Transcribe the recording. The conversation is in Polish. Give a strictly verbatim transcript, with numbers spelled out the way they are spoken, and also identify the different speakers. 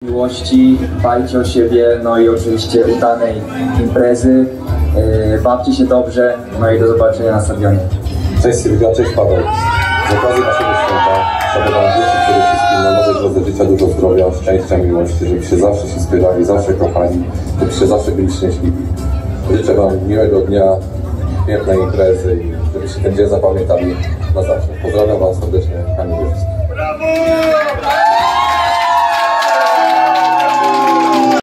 Speaker 1: Miłości, dbajcie o siebie, no i oczywiście udanej imprezy. Yy, bawcie się dobrze, no i do zobaczenia na stadionie.
Speaker 2: Cześć Sylwia, cześć Paweł. Z okazji naszego święta trzeba wam życzyć przede wszystkim na nowej drodze życia dużo zdrowia, szczęścia, miłości, żebyście zawsze się wspierali, zawsze kochani, żebyście zawsze byli szczęśliwi. Życzę wam miłego dnia, pięknej imprezy i żebyście ten dzień zapamiętali na zawsze. Pozdrawiam was serdecznie, Kamil Wierzbski.